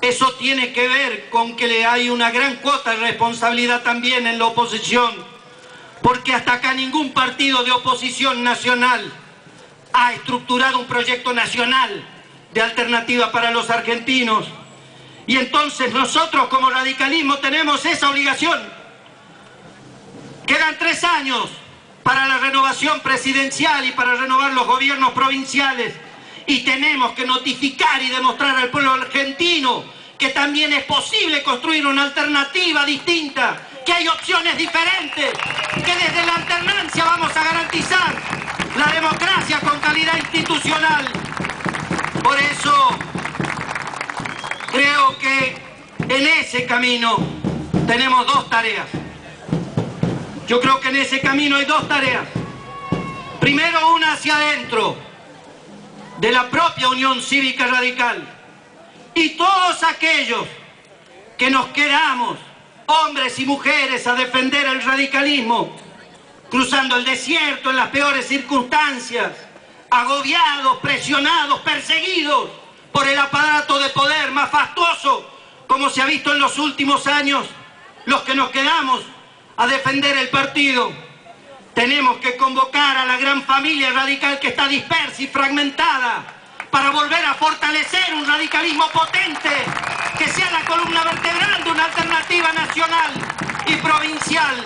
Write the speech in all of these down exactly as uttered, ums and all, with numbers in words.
Eso tiene que ver con que hay una gran cuota de responsabilidad también en la oposición, porque hasta acá ningún partido de oposición nacional ha estructurado un proyecto nacional de alternativa para los argentinos. Y entonces nosotros como radicalismo tenemos esa obligación. Quedan tres años para la renovación presidencial y para renovar los gobiernos provinciales. Y tenemos que notificar y demostrar al pueblo argentino que también es posible construir una alternativa distinta, que hay opciones diferentes, que desde la alternancia vamos a garantizar la democracia con calidad institucional. Por eso creo que en ese camino tenemos dos tareas. Yo creo que en ese camino hay dos tareas. Primero, una hacia adentro de la propia Unión Cívica Radical. Y todos aquellos que nos quedamos, hombres y mujeres, a defender el radicalismo, cruzando el desierto en las peores circunstancias, agobiados, presionados, perseguidos por el aparato de poder más fastuoso, como se ha visto en los últimos años, los que nos quedamos a defender el partido, tenemos que convocar a la gran familia radical que está dispersa y fragmentada para volver a fortalecer un radicalismo potente que sea la columna vertebral de una alternativa nacional y provincial.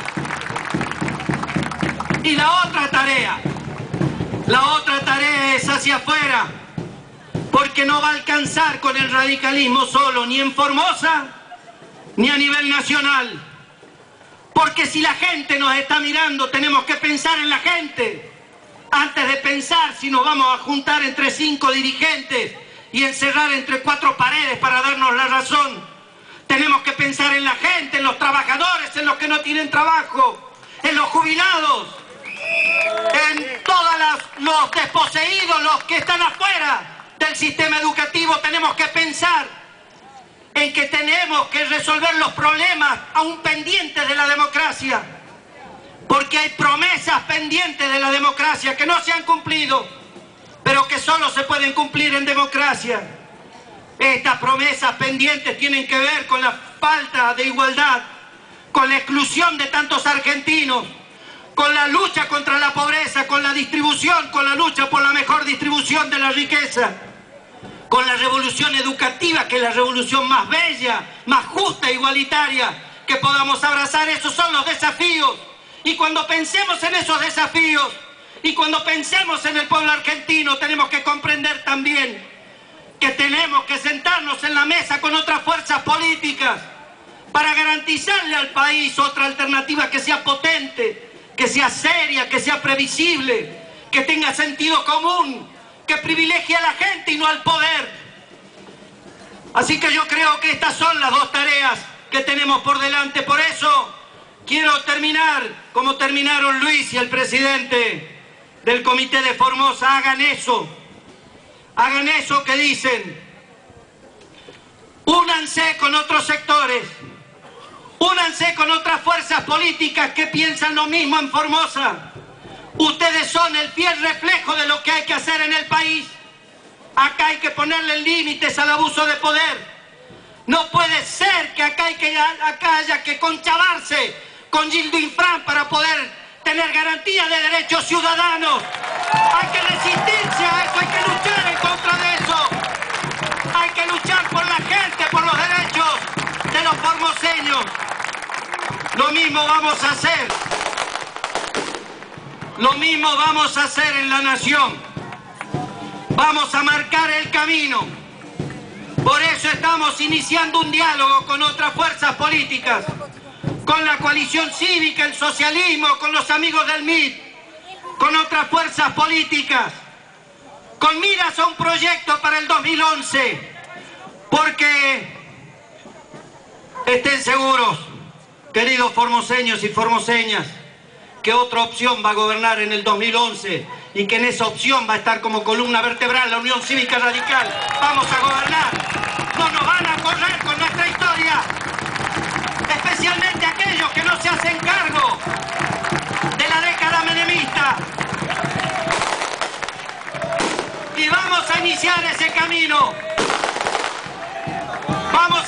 Y la otra tarea, la otra tarea es hacia afuera, porque no va a alcanzar con el radicalismo solo, ni en Formosa, ni a nivel nacional. Porque si la gente nos está mirando, tenemos que pensar en la gente. Antes de pensar si nos vamos a juntar entre cinco dirigentes y encerrar entre cuatro paredes para darnos la razón, tenemos que pensar en la gente, en los trabajadores, en los que no tienen trabajo, en los jubilados, en todos los desposeídos, los que están afuera del sistema educativo. Tenemos que pensar en que tenemos que resolver los problemas aún pendientes de la democracia, porque hay promesas pendientes de la democracia que no se han cumplido, pero que solo se pueden cumplir en democracia. Estas promesas pendientes tienen que ver con la falta de igualdad, con la exclusión de tantos argentinos, con la lucha contra la pobreza, con la distribución, con la lucha por la mejor distribución de la riqueza, con la revolución educativa, que es la revolución más bella, más justa e igualitaria que podamos abrazar. Esos son los desafíos. Y cuando pensemos en esos desafíos, y cuando pensemos en el pueblo argentino, tenemos que comprender también que tenemos que sentarnos en la mesa con otras fuerzas políticas para garantizarle al país otra alternativa que sea potente, que sea seria, que sea previsible, que tenga sentido común, que privilegie a la gente y no al poder. Así que yo creo que estas son las dos tareas que tenemos por delante. Por eso quiero terminar como terminaron Luis y el presidente del Comité de Formosa. Hagan eso, hagan eso que dicen. Únanse con otros sectores, únanse con otras fuerzas políticas que piensan lo mismo en Formosa. Ustedes son el fiel reflejo de lo que hay que hacer en el país. Acá hay que ponerle límites al abuso de poder. No puede ser que acá, hay que acá haya que conchavarse con Gildo Infran para poder tener garantía de derechos ciudadanos. Hay que resistirse a eso, hay que luchar en contra de eso. Hay que luchar por la gente, por los derechos de los formoseños. Lo mismo vamos a hacer. Lo mismo vamos a hacer en la nación. Vamos a marcar el camino. Por eso estamos iniciando un diálogo con otras fuerzas políticas, con la coalición cívica, el socialismo, con los amigos del M I T, con otras fuerzas políticas, con miras a un proyecto para el dos mil once, porque estén seguros, queridos formoseños y formoseñas, que otra opción va a gobernar en el dos mil once y que en esa opción va a estar como columna vertebral la Unión Cívica Radical. Vamos a gobernar, no nos van a correr con nuestra historia, especialmente aquellos que no se hacen cargo de la década menemista. Y vamos a iniciar ese camino, vamos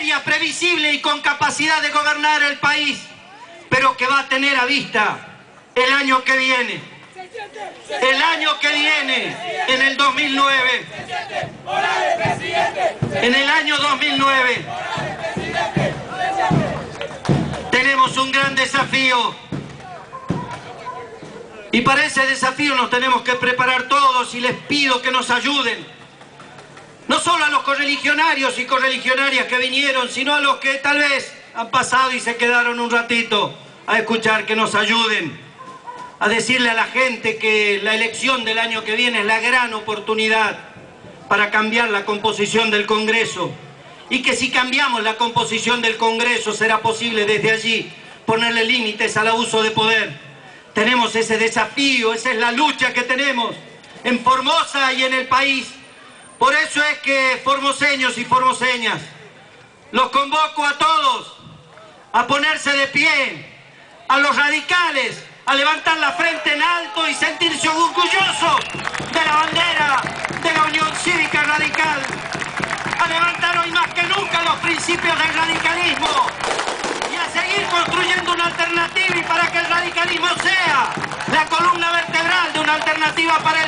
seria, previsible y con capacidad de gobernar el país, pero que va a tener a vista el año que viene. El año que viene, en el dos mil nueve. En el año dos mil nueve. Tenemos un gran desafío. Y para ese desafío nos tenemos que preparar todos y les pido que nos ayuden. No solo a los correligionarios y correligionarias que vinieron, sino a los que tal vez han pasado y se quedaron un ratito a escuchar, que nos ayuden a decirle a la gente que la elección del año que viene es la gran oportunidad para cambiar la composición del Congreso, y que si cambiamos la composición del Congreso será posible desde allí ponerle límites al abuso de poder. Tenemos ese desafío, esa es la lucha que tenemos en Formosa y en el país. Por eso es que, formoseños y formoseñas, los convoco a todos a ponerse de pie, a los radicales a levantar la frente en alto y sentirse orgullosos de la bandera de la Unión Cívica Radical, a levantar hoy más que nunca los principios del radicalismo y a seguir construyendo una alternativa, y para que el radicalismo sea la columna vertebral de una alternativa para el